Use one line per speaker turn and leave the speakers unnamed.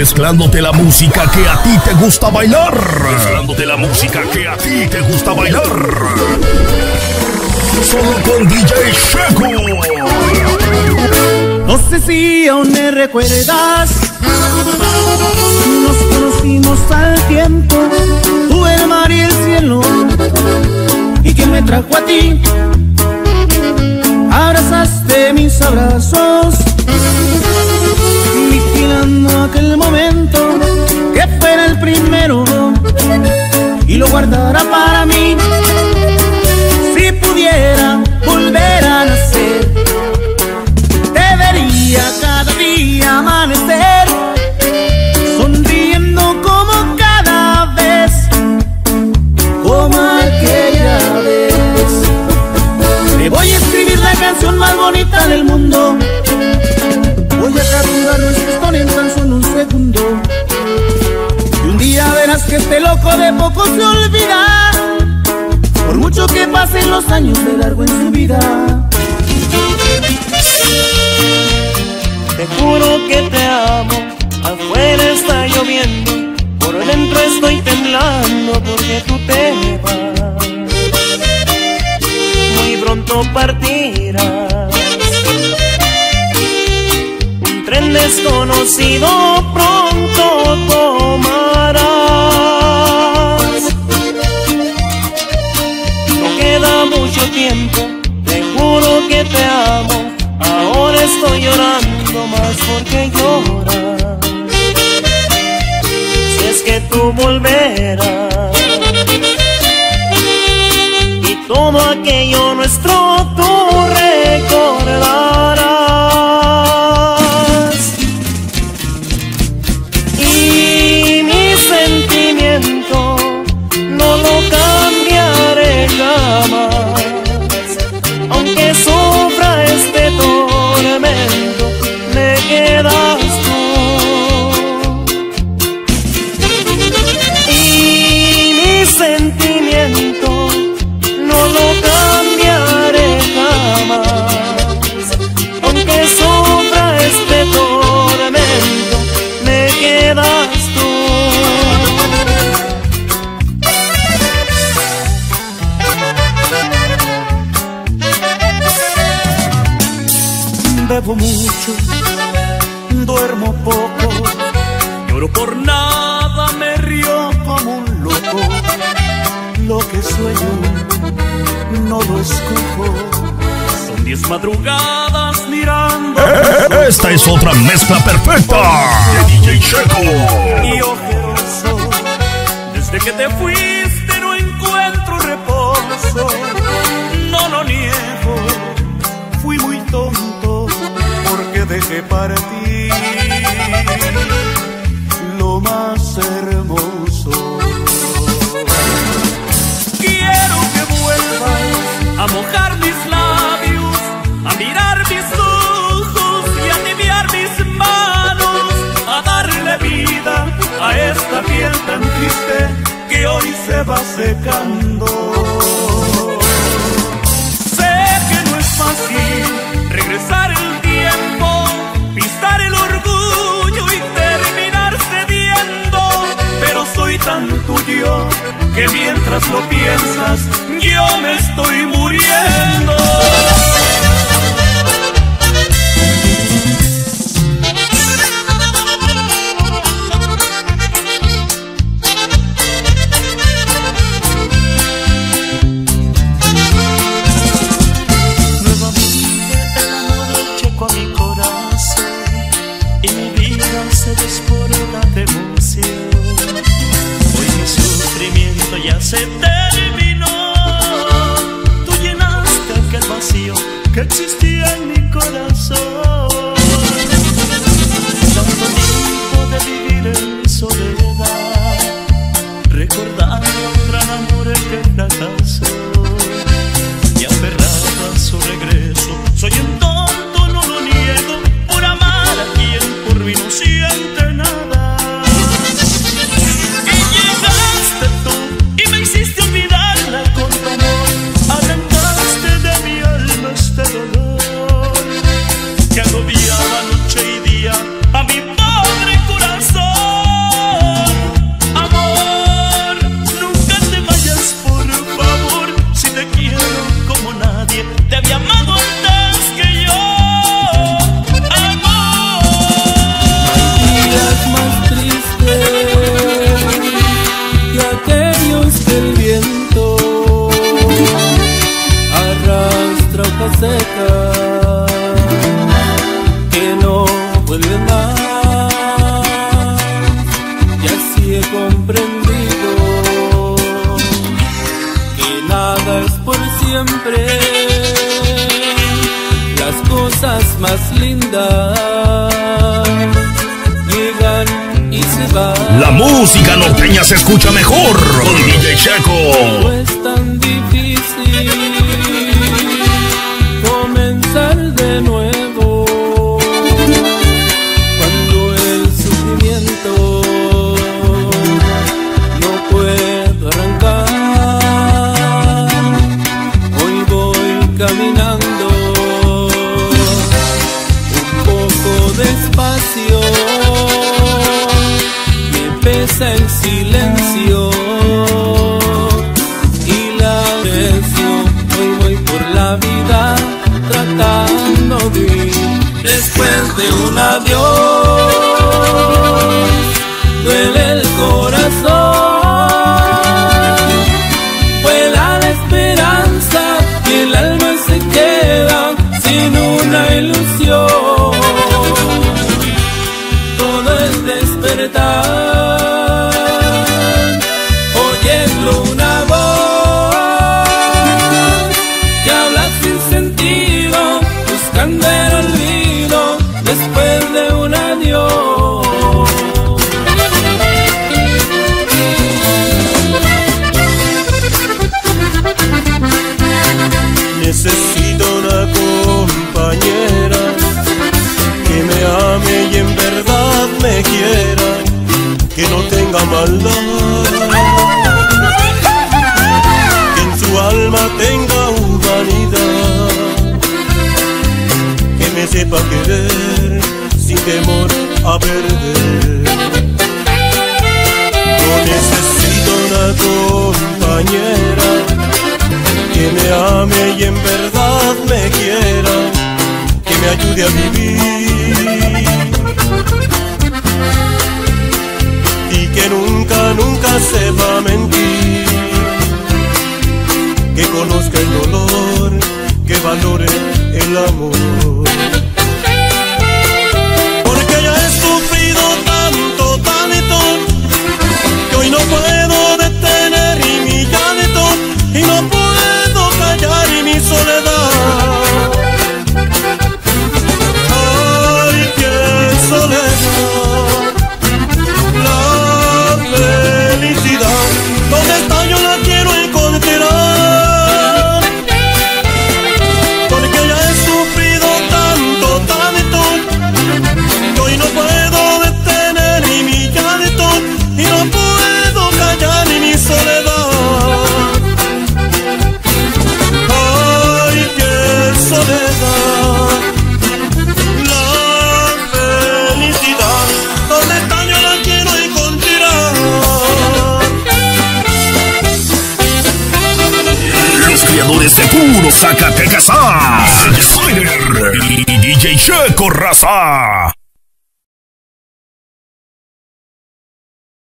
Mezclándote la música que a ti te gusta bailar. Mezclándote la música que a ti te gusta bailar. Solo con DJ Checo.
No sé si aún me recuerdas. Nos conocimos al tiempo, tú el mar y el cielo. ¿Y quién me trajo a ti? Abrazaste mis abrazos, vigilando aquel momento, que fuera el primero y lo guardara para mí. Si pudiera volver a nacer, te vería cada día amanecer, sonriendo como cada vez, como aquella vez. Te voy a escribir la canción más bonita del mundo. Voy a capturar nuestra historia en tan solo un segundo. Y un día verás que este loco de poco se olvida, por mucho que pasen los años de largo en su vida.
Te juro que te amo, afuera está lloviendo, por dentro estoy temblando porque tú te vas. Muy pronto partirás, un tren desconocido pronto tomarás. No queda mucho tiempo, te juro que te amo, ahora estoy llorando más porque lloras. Si es que tú volverás y todo aquello nuestro tú recordarás. Y mi sentimiento no lo cambiaré jamás, aunque sufra este tormento, me quedas tú. Y mi sentimiento no lo cambiaré jamás, aunque sufra este tormento, me quedas tú.
Bebo mucho, duermo poco, lloro por nada, me río como un loco. Lo que sueño no lo escojo, son 10 madrugadas mirando.
Esta es otra mezcla perfecta de DJ Checo.
Y ojeroso, desde que te fuiste no encuentro reposo. No lo niego, fui muy tonto porque dejé para ti lo más hermoso. Quiero que vuelvas a mojar mis labios, a mirar mis ojos y a aliviar mis manos, a darle vida a esta piel tan triste que hoy se va secando. Sé que no es fácil regresar el tiempo, pisar el orgullo y terminar cediendo, pero soy tan tuyo que mientras lo piensas yo me estoy muriendo.
Se desborda de emoción, hoy mi sufrimiento ya se terminó. Tú llenaste aquel vacío que existía en mi corazón. Tanto tiempo de vivir en soledad, recordando un gran amor que fracasó, y aferrado a su regreso, soy un tonto, no lo niego, por amar a quien por mí no siente nada. Y llegaste tú y me hiciste un
linda llegan y se van.
La música norteña se escucha mejor con DJ Checo.
No es tan difícil comenzar de nuevo cuando el sufrimiento no puedo arrancar. Hoy voy caminando un poco despacio, me pesa el silencio y la presión. Hoy voy por la vida tratando de ir. Después de un adiós duele el corazón, vuela la esperanza y el alma se queda sin una ilusión. Todo es despertar, oyendo una voz que habla sin sentido, buscando el olvido después de un adiós.
Necesito una compañera que me ame y en verdad me quiera, que no tenga maldad, que en su alma tenga humanidad, que me sepa querer sin temor a perder. Yo necesito una compañera que me ame y en verdad me quiera, que me ayude a vivir y que nunca, nunca sepa mentir, que conozca el dolor, que valore el amor. Porque ya he sufrido tanto, tanto, que hoy no puedo detener y mi llanto, y no puedo callar y mi soledad. Ay, qué soledad. La felicidad, ¿dónde está? Yo la quiero encontrar. Porque ya he sufrido tanto, tanto, que hoy no puedo detener ni mi llanto, y no puedo callar ni mi soledad. Ay, qué soledad. La felicidad, ¿dónde está? Yo la quiero encontrar.
Los creadores de puro Zacatecas, Spider y DJ Checo Raza.